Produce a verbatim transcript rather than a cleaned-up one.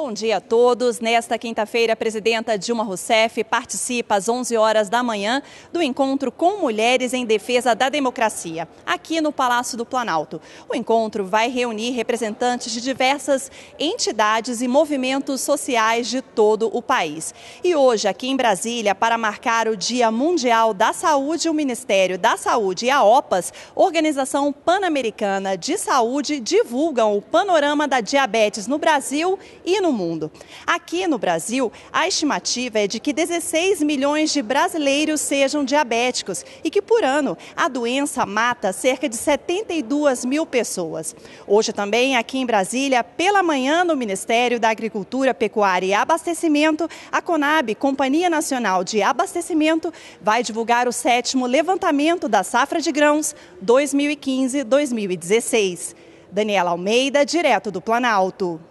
Bom dia a todos. Nesta quinta-feira, a presidenta Dilma Rousseff participa às onze horas da manhã do encontro com mulheres em defesa da democracia, aqui no Palácio do Planalto. O encontro vai reunir representantes de diversas entidades e movimentos sociais de todo o país. E hoje, aqui em Brasília, para marcar o Dia Mundial da Saúde, o Ministério da Saúde e a OPAS, Organização Pan-Americana de Saúde, divulgam o panorama da diabetes no Brasil e no mundo. Aqui no Brasil, a estimativa é de que dezesseis milhões de brasileiros sejam diabéticos e que, por ano, a doença mata cerca de setenta e duas mil pessoas. Hoje também, aqui em Brasília, pela manhã, no Ministério da Agricultura, Pecuária e Abastecimento, a Conab, Companhia Nacional de Abastecimento, vai divulgar o sétimo levantamento da safra de grãos dois mil e quinze a dois mil e dezesseis. Daniela Almeida, direto do Planalto.